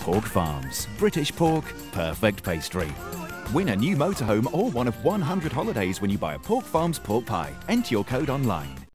Pork Farms. British pork, perfect pastry. Win a new motorhome or one of 100 holidays when you buy a Pork Farms pork pie. Enter your code online.